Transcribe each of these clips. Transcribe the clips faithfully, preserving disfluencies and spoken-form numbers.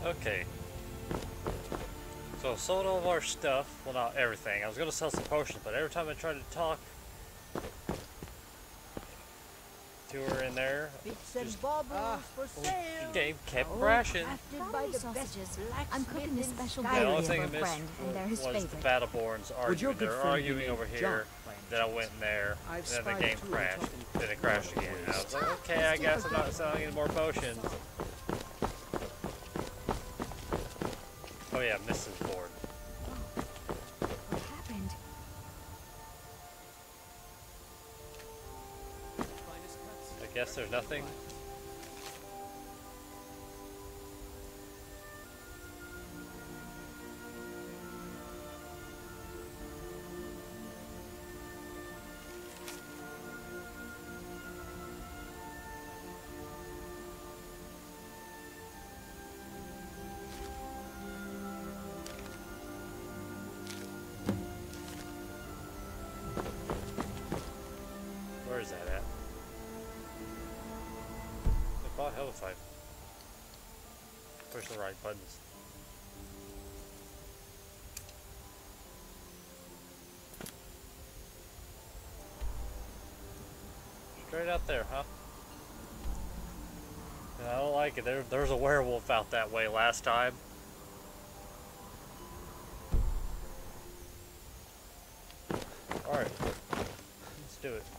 Okay. So sold all of our stuff. Well, not everything. I was gonna sell some potions, but every time I tried to talk to her in there, Bits and just baubles Ah, for the sale. game kept All crashing. crafted by Brownie the best sausages. blacksmith I'm cooking this in special The Skyrim. only berry thing I for a missed friend, and they're his was the favorite. Battleborns Would your arguing. good They were friend be arguing named over John, here. by any Then I chance? went in there, I've and then the spied game two crashed. intelligent Then it crashed again. And I was like, okay, I guess I'm not selling any more potions. Oh yeah, Missus Board. What happened? I guess there's nothing. Where is that at? I bought Hellfire. Push the right buttons. Straight out there, huh? Yeah, I don't like it. There, there was a werewolf out that way last time. Alright. Let's do it.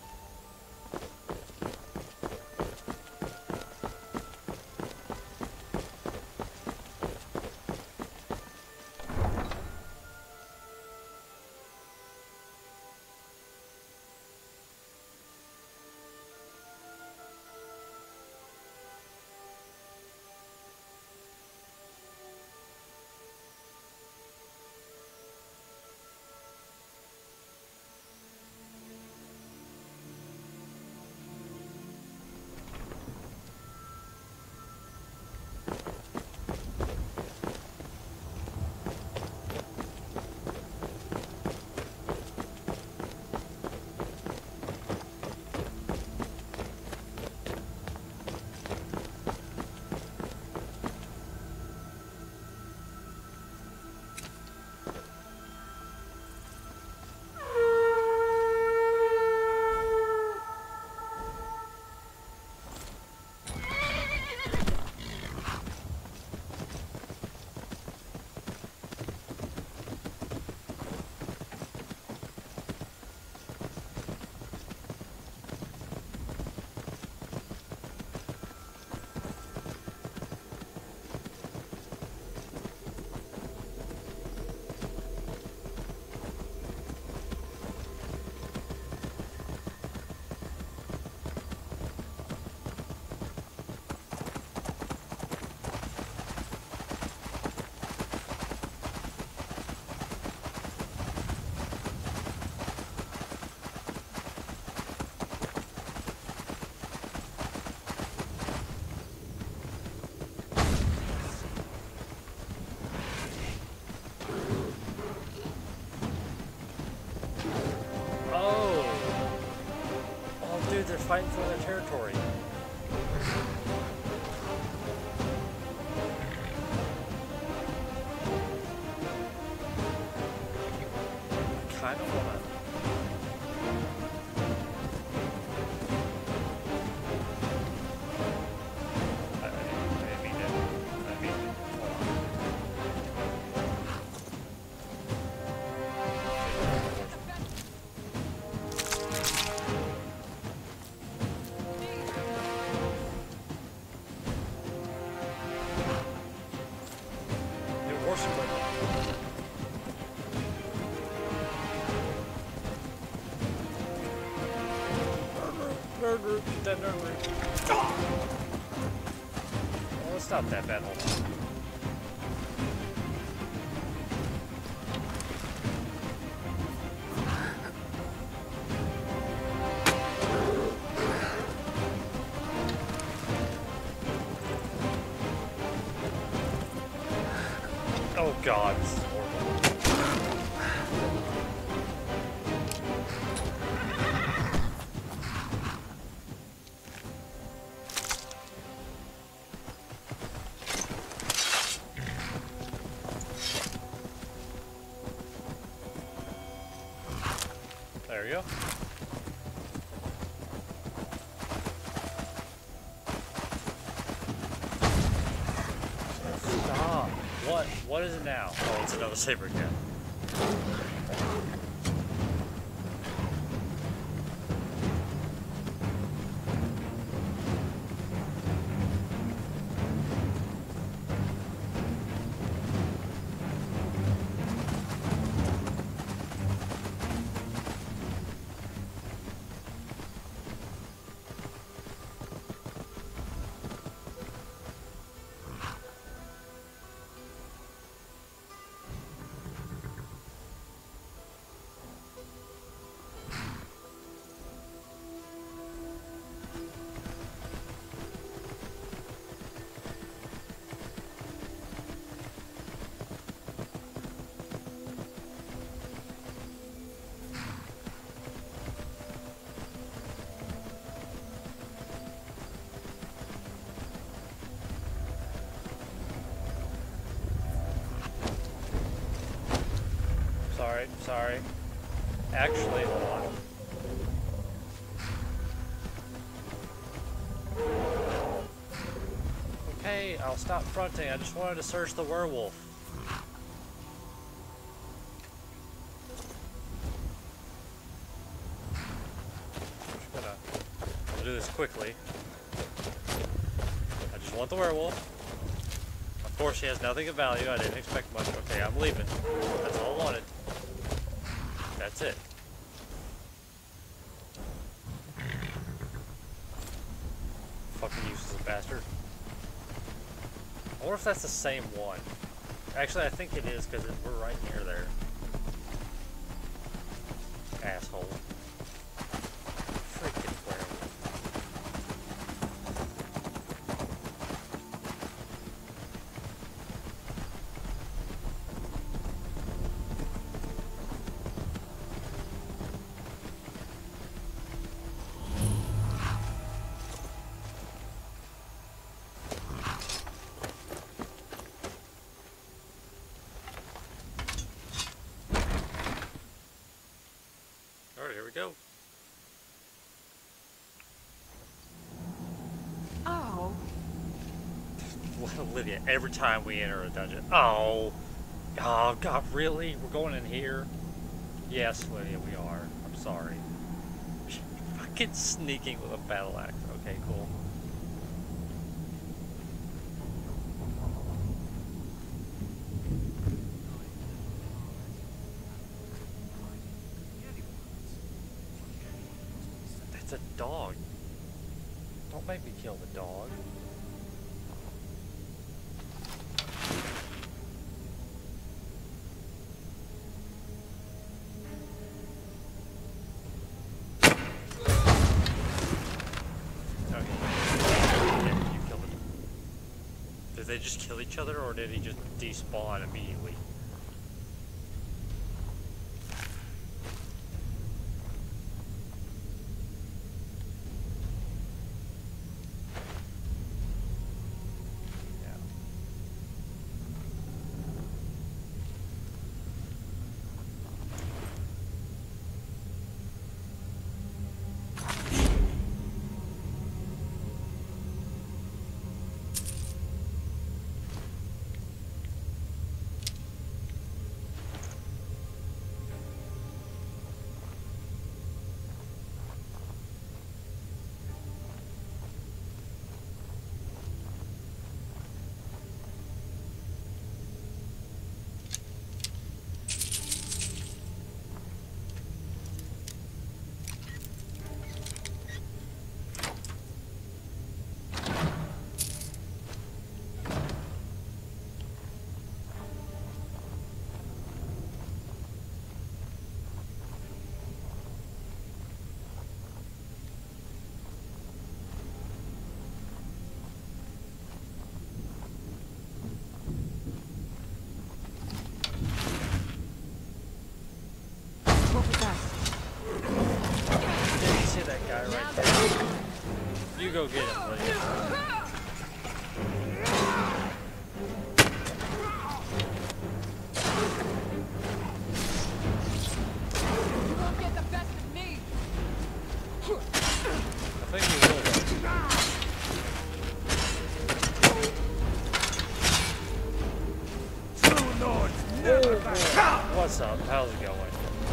They're fighting for their territory. Kind of wanna. I, I didn't, I didn't mean to. I didn't mean to. Hold on. New horse equipment. Nerd root, get that nerd root. Well, let's stop that bad. Hold on. Oh god, this is horrible. we go. Stop. What? What is it now? Oh, it's another saber cat. Sorry, sorry. Actually, hold on. Okay, I'll stop fronting. I just wanted to search the werewolf. Just gonna I'll do this quickly. I just want the werewolf. Of course, she has nothing of value. I didn't expect much. Okay, I'm leaving. That's all I wanted. That's it. Fucking useless bastard. I wonder if that's the same one. Actually, I think it is because we're right near there. Asshole. Freaking werewolf. Alright, here we go. Oh. Lydia, every time we enter a dungeon. Oh. Oh, God, really? We're going in here? Yes, Lydia, we are. I'm sorry. Fucking sneaking with a battle axe. Okay, cool. That's a dog. Don't make me kill the dog. Okay. Yeah, you killed him. Did they just kill each other, or did he just despawn immediately? What's up? How's it going?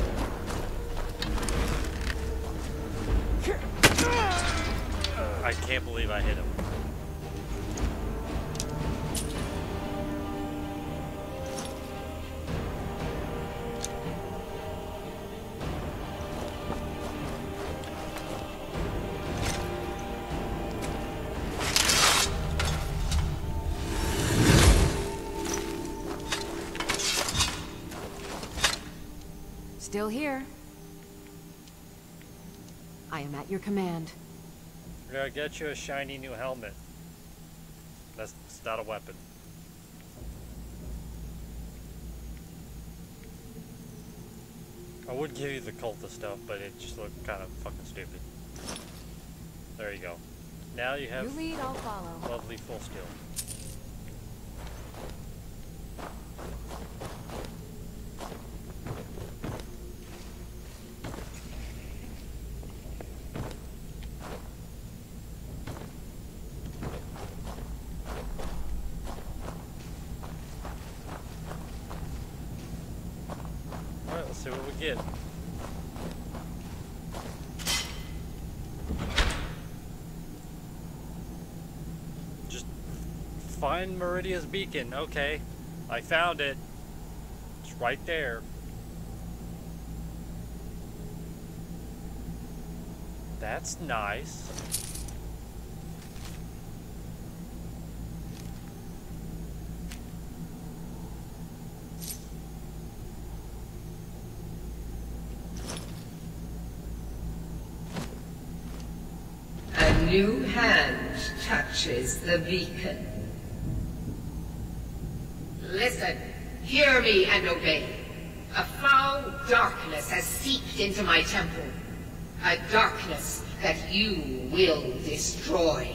I can't believe I hit him. Still here. I am at your command. We're gonna get you a shiny new helmet. That's it's not a weapon. I would give you the cultist stuff, but it just looked kind of fucking stupid. There you go. Now you have You lead, I'll follow. lovely full skill. Alright, let's see what we get. Just find Meridia's beacon. Okay, I found it. It's right there. That's nice. A new hand touches the beacon. Listen, hear me and obey. A foul darkness has seeped into my temple. A darkness that you will destroy.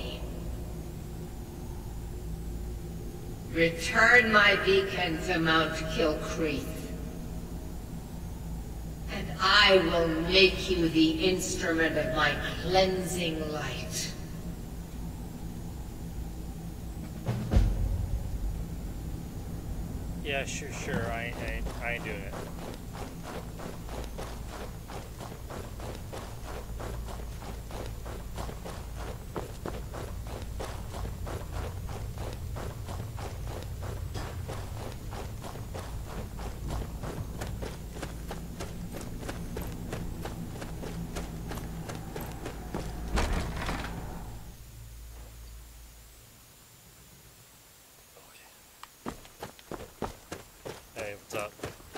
Return my beacon to Mount Kilcreath, and I will make you the instrument of my cleansing light. Yeah, sure, sure. I ain't, I ain't, I ain't doing it. Hey, what's up?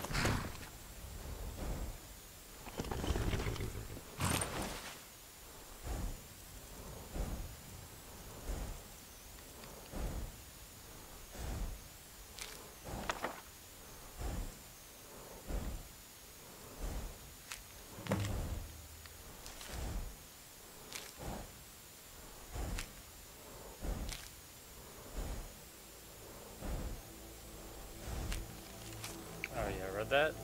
Oh yeah, read that?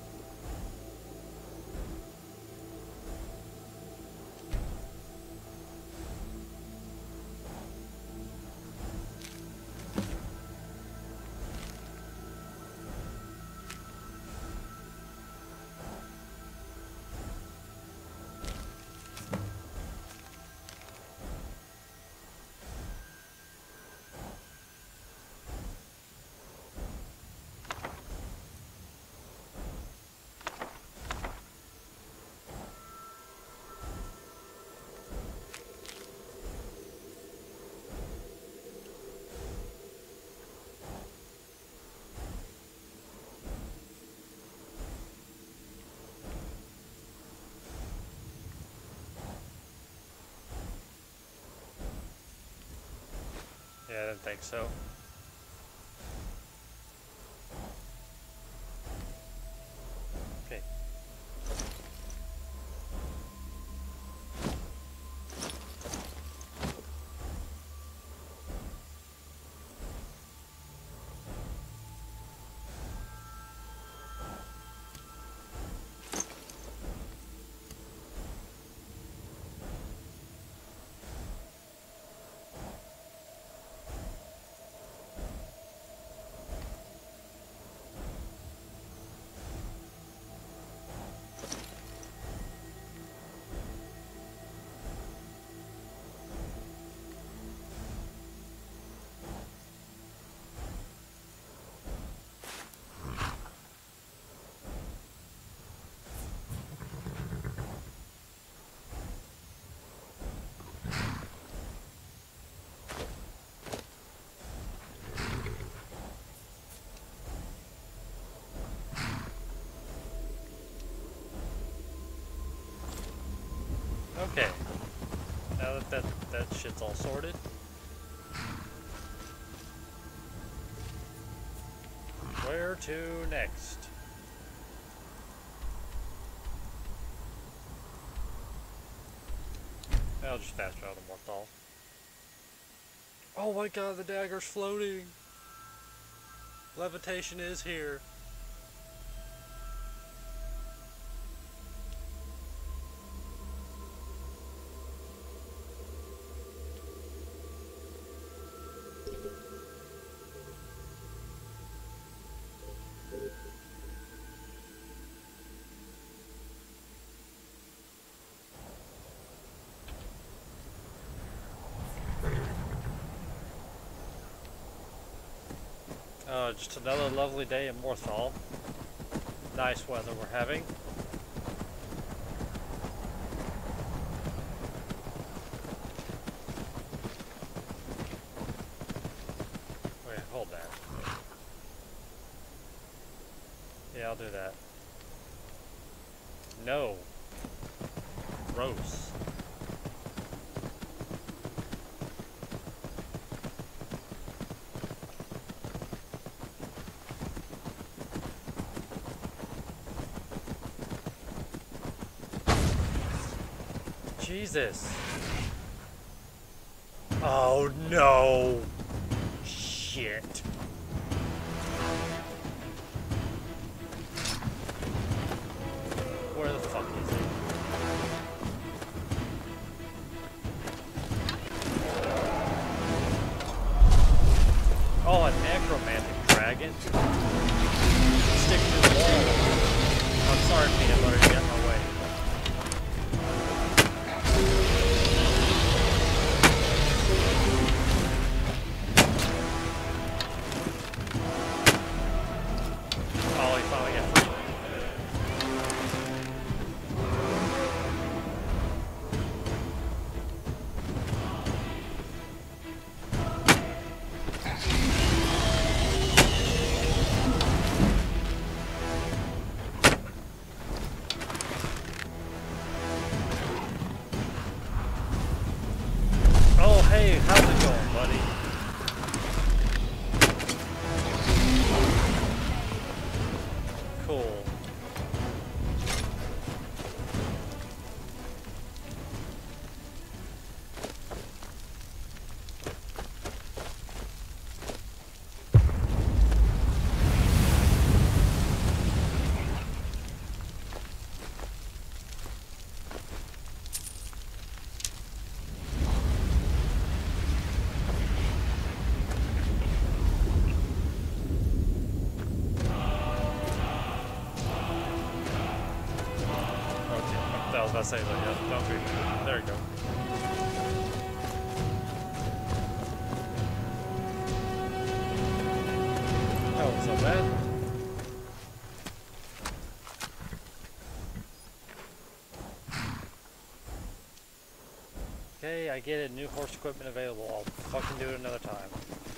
Yeah, I didn't think so. Okay. that that shit's all sorted. Where to next? I'll just fast travel to Morthal. Oh my god, the dagger's floating! Levitation is here. Uh, just another lovely day in Morthal. Nice weather we're having. Wait, hold that. Yeah, I'll do that. No. Gross. Jesus. Oh no. Shit. Where the fuck is it? Oh, a necromantic dragon? Stick to the wall. I'm sorry, peanut butter, you got my way. Hey, how's it going, buddy? Cool. I was about to say, like, yeah, don't be. There you go. That wasn't so bad. Okay, I get it. New horse equipment available. I'll fucking do it another time.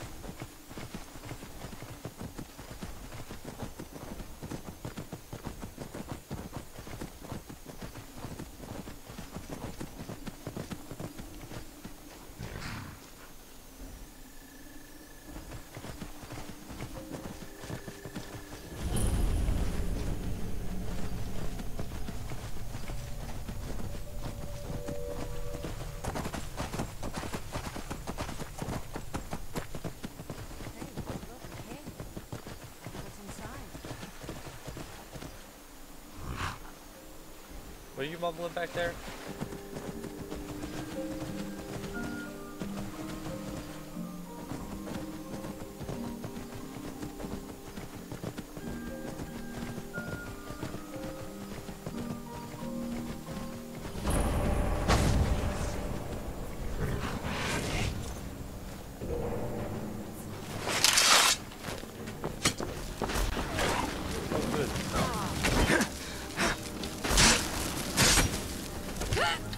What are you mumbling back there? Oh, good.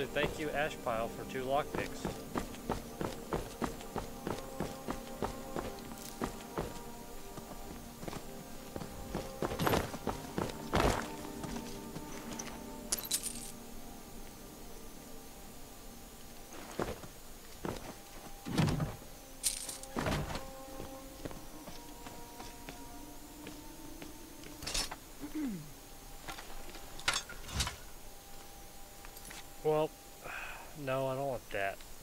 Actually, thank you, Ashpile, for two lockpicks. Well, no, I don't want that.